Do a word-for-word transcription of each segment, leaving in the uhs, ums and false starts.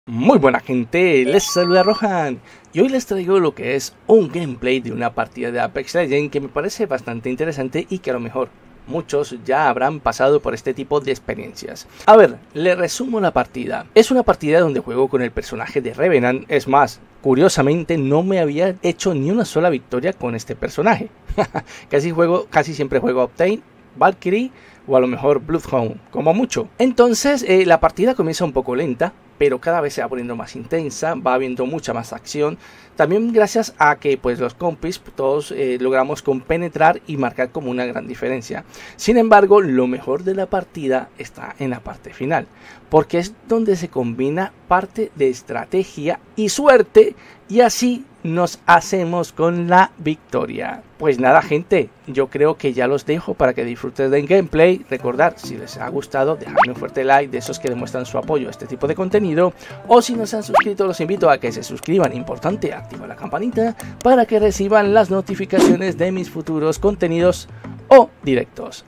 Muy buena gente, les saluda Rohan y hoy les traigo lo que es un gameplay de una partida de Apex Legends que me parece bastante interesante y que a lo mejor muchos ya habrán pasado por este tipo de experiencias. A ver, le resumo la partida. Es una partida donde juego con el personaje de Revenant, es más, curiosamente no me había hecho ni una sola victoria con este personaje. casi, juego, casi siempre juego Octane, Valkyrie o a lo mejor Bloodhound, como mucho. Entonces eh, la partida comienza un poco lenta, pero cada vez se va poniendo más intensa, va habiendo mucha más acción. También gracias a que pues los compis todos eh, logramos compenetrar y marcar como una gran diferencia. Sin embargo, lo mejor de la partida está en la parte final, porque es donde se combina parte de estrategia y suerte, y así nos hacemos con la victoria. Pues nada gente, yo creo que ya los dejo para que disfruten del gameplay. Recordad, si les ha gustado, dejadme un fuerte like de esos que demuestran su apoyo a este tipo de contenido, o si no se han suscrito los invito a que se suscriban, importante, activen la campanita para que reciban las notificaciones de mis futuros contenidos o directos.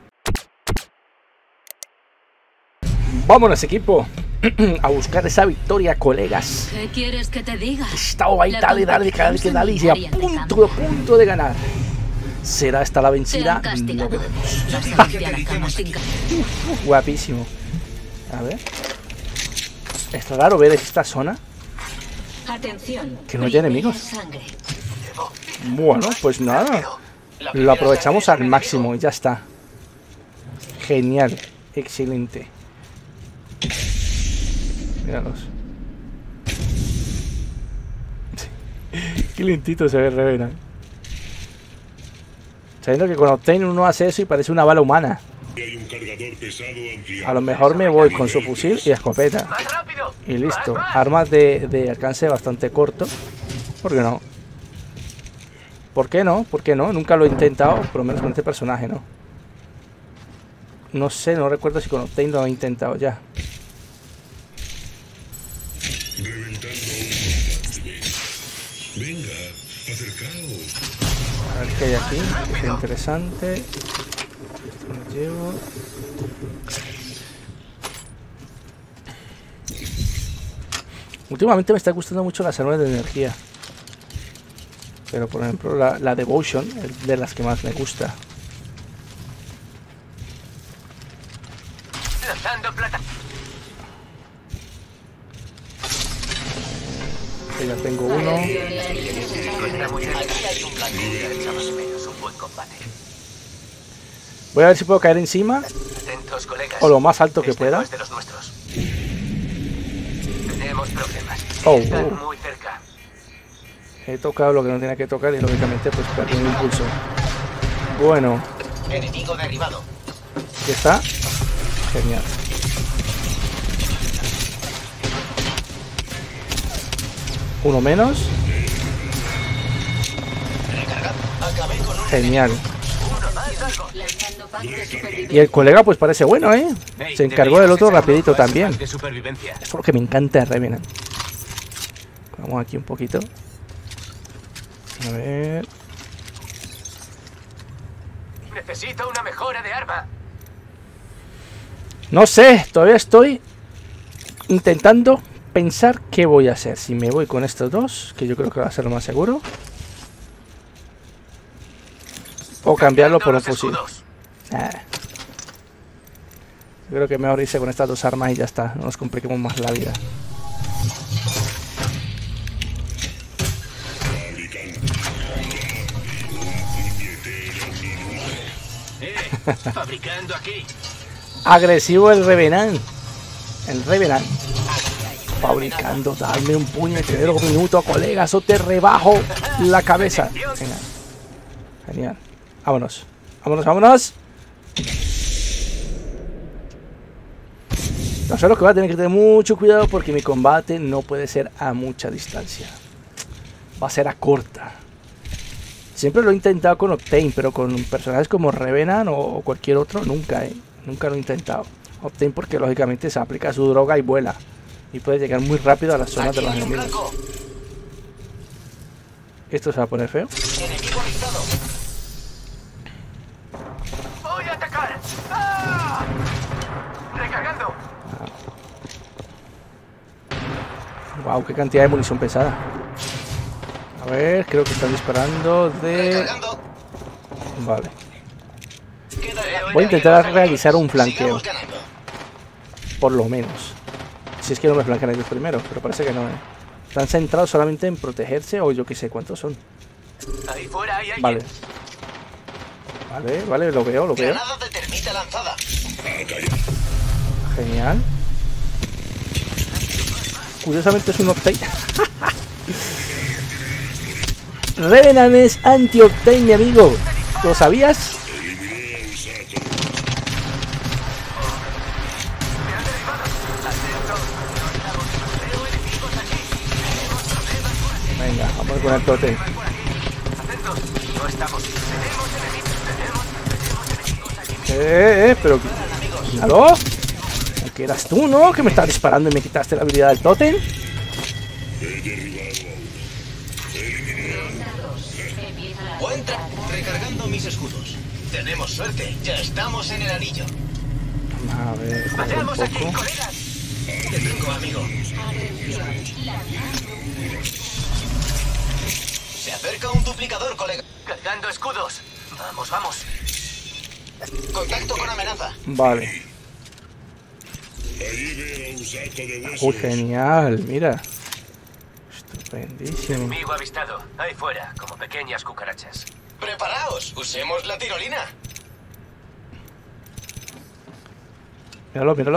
Vámonos equipo, a buscar esa victoria, colegas. ¿Qué quieres que te diga? Estaba ahí, dale, dale, dale, que dale, y a punto, a punto de ganar. ¿Será esta la vencida? No veremos. Guapísimo. A ver. Es raro ver esta zona Atención, que no haya enemigos. Bueno, pues nada. Lo aprovechamos al máximo y ya está. Genial. Excelente. Míralos. Qué lentito se ve Revenant. Sabiendo que con Octane uno hace eso y parece una bala humana. A lo mejor me voy con su fusil y escopeta. Y listo. Armas de, de alcance bastante corto. ¿Por qué no? ¿Por qué no? ¿Por qué no? Nunca lo he intentado, por lo menos con este personaje, ¿no? No sé, no recuerdo si con Octane lo he intentado ya. Venga, acercaos. A ver qué hay aquí, que es interesante. Esto lo llevo. Últimamente me está gustando mucho las armas de energía. Pero por ejemplo la, la Devotion es de las que más me gusta. Aquí ya tengo uno. Voy a ver si puedo caer encima o lo más alto que pueda. Oh, oh. He tocado lo que no tenía que tocar y lógicamente pues perdí un impulso. Bueno, ¿qué está? Genial. Uno menos. Genial. Y el colega pues parece bueno, ¿eh? Se encargó del otro rapidito también. Eso es lo que me encanta de Revenant. Vamos aquí un poquito. A ver. Necesito una mejora de arma. No sé, todavía estoy intentando pensar qué voy a hacer. Si me voy con estos dos, que yo creo que va a ser lo más seguro, o cambiarlo por un fusil. Ah. Yo creo que mejor irse con estas dos armas y ya está. No nos compliquemos más la vida. Fabricando aquí. Agresivo el Revenant. El Revenant. Fabricando, dame un puñetero minuto, colegas, o te rebajo la cabeza. Venga. Genial. Vámonos. Vámonos, vámonos. No sé, lo que voy a tener que tener mucho cuidado porque mi combate no puede ser a mucha distancia. Va a ser a corta. Siempre lo he intentado con Octane, pero con personajes como Revenant o cualquier otro, nunca, ¿eh? Nunca lo he intentado. Octane porque lógicamente se aplica su droga y vuela. Y puede llegar muy rápido a las zonas de los enemigos. Esto se va a poner feo. Voy a atacar. ¡Ah! Recargando. Wow, qué cantidad de munición pesada. A ver, creo que están disparando de... Vale. Voy a intentar realizar un flanqueo. Por lo menos. Si es que no me flanquean ellos primero, pero parece que no, ¿eh? Están centrados solamente en protegerse o yo que sé cuántos son. Ahí fuera hay alguien. Vale. Vale, vale, lo veo, lo veo. Granada de termita lanzada. Genial. Curiosamente es un Octane. Revenant es anti-Octane, mi amigo. ¿Lo sabías? Venga, vamos con el totem. Eh, eh, pero... ¿Aló? ¿Qué eras tú, no? Que me estás disparando y me quitaste la habilidad del tótem. Buen tra- Recargando mis escudos. Tenemos suerte. Ya estamos en el anillo. A ver, un Vayamos aquí, poco. colegas. Te tengo, amigo. Se acerca un duplicador, colega. Cargando escudos. Vamos, vamos. Contacto con amenaza. Vale. Allí veo un saco de huesos. Uy, genial, mira. Estupendísimo. Enemigo avistado. Ahí fuera, como pequeñas cucarachas. Preparaos. Usemos la tirolina. Míralo, míralo.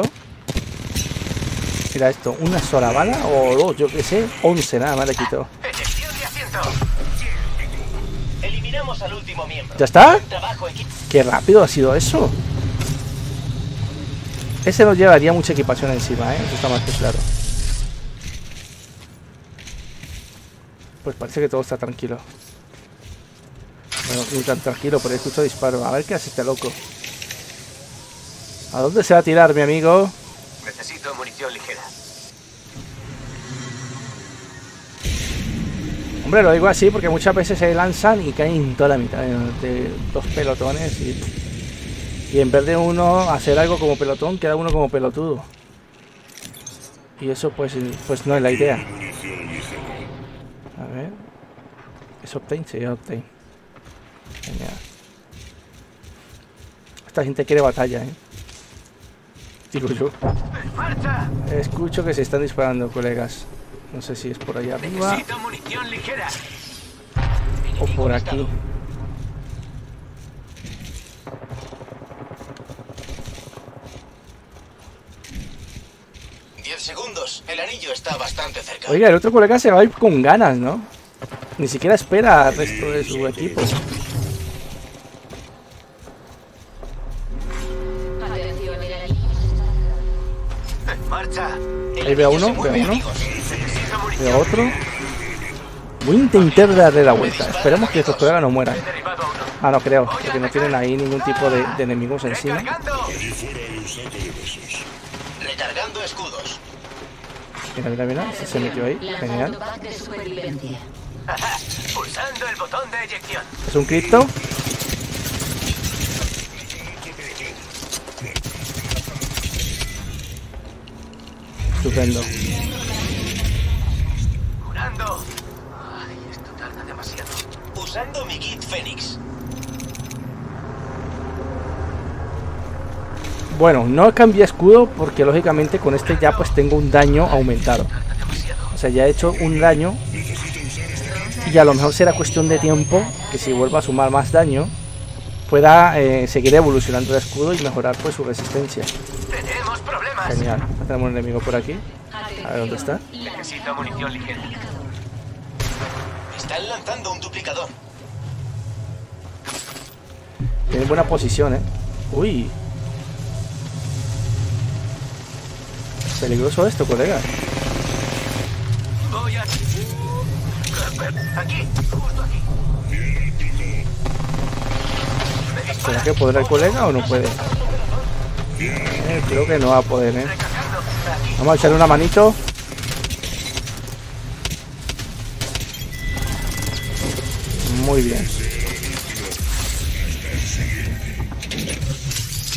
Mira esto, una sola bala o dos, yo qué sé. Once nada más le quitó. Eyección de asiento. Eliminamos al último miembro. ¿Ya está? Trabajo equipo. Qué rápido ha sido eso. Ese nos llevaría mucha equipación encima, ¿eh? Eso está más que claro. Pues parece que todo está tranquilo. Bueno, ni tan tranquilo, pero escucho disparos. A ver qué hace este loco. ¿A dónde se va a tirar, mi amigo? Necesito munición ligera. Hombre, lo digo así porque muchas veces se lanzan y caen toda la mitad de, de dos pelotones y, y en vez de uno hacer algo como pelotón, queda uno como pelotudo. Y eso pues, pues no es la idea. A ver. ¿Es Octane? Sí, es Octane. Genial. Esta gente quiere batalla, ¿eh? Digo yo. ¡Marcha! Escucho que se están disparando, colegas. No sé si es por allá arriba Necesito munición ligera. o por aquí. Diez segundos. El anillo está bastante cerca. Oiga, el otro colega se va a ir con ganas, ¿no? Ni siquiera espera al resto de su equipo. En marcha. Ahí veo uno, veo uno. Necesito munición. Veo otro. Voy a intentar darle la vuelta. Esperemos que estos colegas no mueran. He derribado a uno. Ah, no creo, porque no tienen ahí ningún tipo de, de enemigos encima. Recargando. Allí fuera hay un saco de huesos. Recargando escudos. Mira, mira, mira. Se metió ahí. Genial. Ajá. Pulsando el botón de eyección. Es un cripto. Estupendo. Curando. Ay, esto tarda demasiado. Usando mi kit Fénix. Bueno, no cambié escudo porque lógicamente con este ya pues tengo un daño aumentado. Tarda demasiado. O sea, ya he hecho un daño y a lo mejor será cuestión de tiempo que si vuelva a sumar más daño pueda eh, seguir evolucionando el escudo y mejorar pues su resistencia. Tenemos problemas. Genial. Tenemos un enemigo por aquí. A ver dónde está. Necesito munición ligera. Están lanzando un duplicador. Tiene buena posición, eh. Uy. Peligroso esto, colega. Voy a... Aquí, justo aquí. Me ¿Será dispara. que podrá el colega o no puede? Eh, creo que no va a poder, eh. Recargando. Aquí. Vamos a echarle una manito. Muy bien.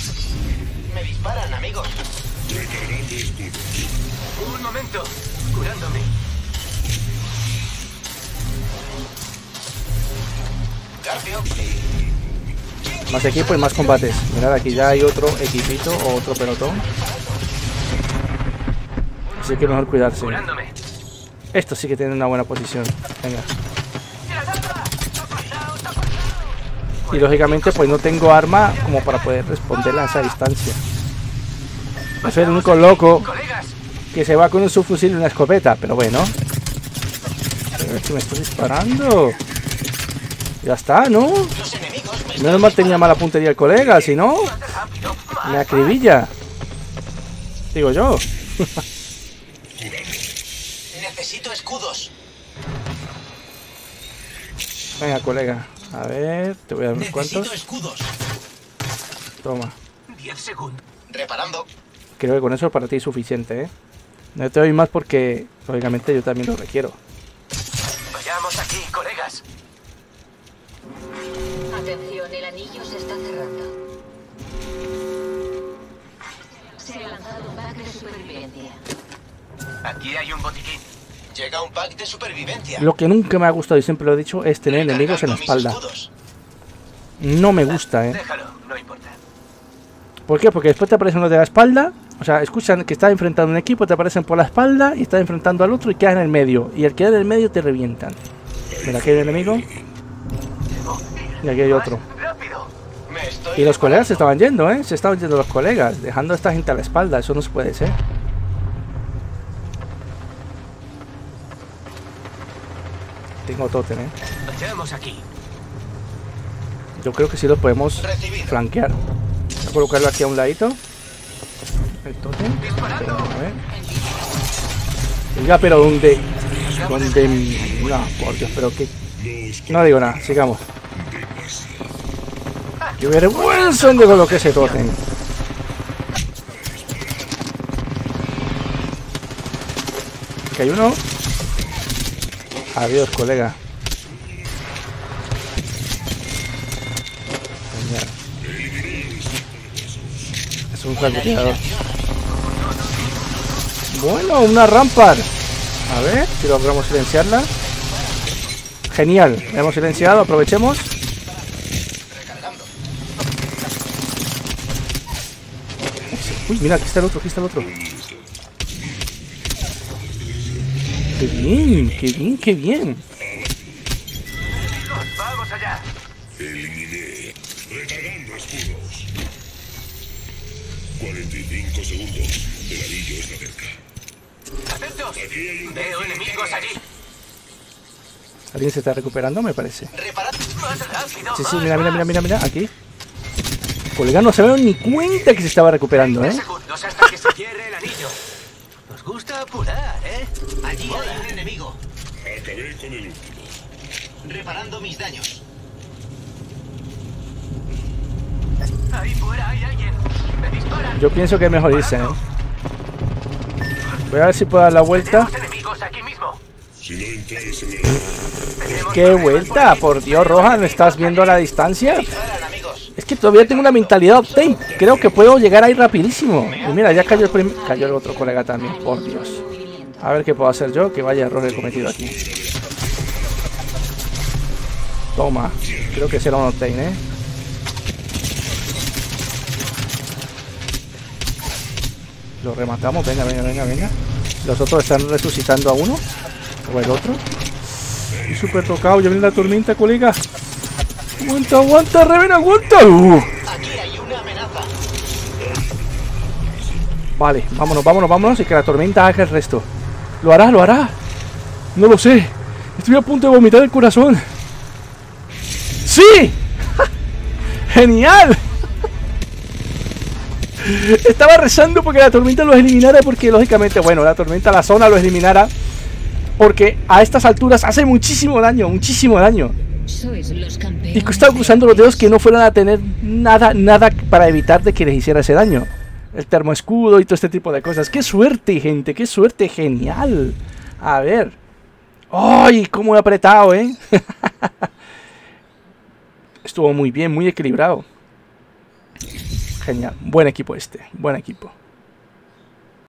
Me disparan, amigos. Un momento. Curando. Curándome. Garfio. Más equipo y más combates. Mirad, aquí ya hay otro equipito o otro pelotón. Así que mejor cuidarse. Curándome. Esto sí que tiene una buena posición. Venga. Y lógicamente pues no tengo arma como para poder responderla a esa distancia. Soy el único loco Colegas. que se va con un subfusil y una escopeta. Pero bueno. Pero es que me estoy disparando. Ya está, ¿no? Los enemigos me Menos mal tenía mala puntería el colega, si no, rápido. me acribilla. Digo yo. Necesito escudos. Venga, colega. A ver, te voy a dar unos Necesito cuantos. escudos. Toma. diez segundos. Reparando. Creo que con eso para ti es suficiente, ¿eh? No te doy más porque, lógicamente, yo también lo requiero. Vayamos aquí, colegas. Atención, el anillo se está cerrando. Se ha lanzado un pack de supervivencia. Aquí hay un botiquín. Llega un pack de supervivencia. Lo que nunca me ha gustado, y siempre lo he dicho, es tener enemigos en la espalda. No me gusta, ¿eh? Déjalo, no importa. ¿Por qué? Porque después te aparecen los de la espalda. O sea, escuchan que estás enfrentando a un equipo, te aparecen por la espalda y estás enfrentando al otro y quedas en el medio. Y el que queda en el medio te revientan. Mira, aquí hay un enemigo. Y aquí hay otro. Rápido. Me estoy Y los colegas se reparando. estaban yendo, ¿eh? Se estaban yendo los colegas, dejando a esta gente a la espalda. Eso no se puede ser. Tengo tótem, ¿eh? Vayamos aquí. Yo creo que sí lo podemos Recibido. flanquear. Voy a colocarlo aquí a un ladito. El tótem. Pero, a ver. Venga, pero ¿dónde? ¿Dónde? No, por Dios, pero qué. No digo nada, sigamos. ¡Qué vergüenza donde coloqué ese tótem! Aquí hay uno. Adiós, colega. Genial. Es un francotirador. Bueno, una Rampart. A ver si logramos silenciarla. Genial, la hemos silenciado, aprovechemos. Recargando. Uy, mira, aquí está el otro, aquí está el otro. Qué bien, qué bien, qué bien. Vamos allá. Eliminé. Recargando escudos. cuarenta y cinco segundos. El anillo está cerca. Atentos. Aquí hay un Veo enemigos allí. Alguien se está recuperando, me parece. Reparad. Más rápido. Sí, sí, más, mira, mira, mira, más. mira, mira, aquí. Colega, no se dieron ni cuenta que se estaba recuperando, veinte ¿eh? segundos hasta que se cierre el anillo. Nos gusta apurar, ¿eh? Allí hay un enemigo. Acabé con el último. Reparando mis daños. Ahí fuera hay alguien. Me disparan. Yo pienso que es mejor irse, ¿eh? Voy a ver si puedo dar la vuelta. Tenemos enemigos aquí mismo. Si no entráis en el... Tenemos ¿Qué problemas vuelta? por aquí. Por Dios, Rohan, ¿me estás viendo a la distancia? Disparan, amigos. Es que todavía tengo una mentalidad Octane. Creo que puedo llegar ahí rapidísimo. Y mira, ya cayó el prim- cayó el otro colega también, por Dios. A ver qué puedo hacer yo, que vaya error he cometido aquí. Toma, creo que será un Octane, ¿eh? Lo rematamos, venga, venga, venga, venga. Los otros están resucitando a uno. O el otro. Y súper tocado, ya viene la tormenta, colega. Aguanta, aguanta, Reven, aguanta. Uh. Aquí hay una amenaza. Vale, vámonos, vámonos, vámonos y que la tormenta haga el resto. Lo hará, lo hará. No lo sé. Estoy a punto de vomitar el corazón. ¡Sí! ¡Genial! Estaba rezando porque la tormenta los eliminara, porque lógicamente, bueno, la tormenta, la zona los eliminara, porque a estas alturas hace muchísimo daño, muchísimo daño. Sois los campeones. Y estaba cruzando los dedos que no fueran a tener nada, nada para evitar de que les hiciera ese daño. El termoescudo y todo este tipo de cosas. ¡Qué suerte, gente! ¡Qué suerte! ¡Genial! A ver. ¡Ay! ¡Cómo he apretado, eh! Estuvo muy bien, muy equilibrado. Genial. Buen equipo este. Buen equipo.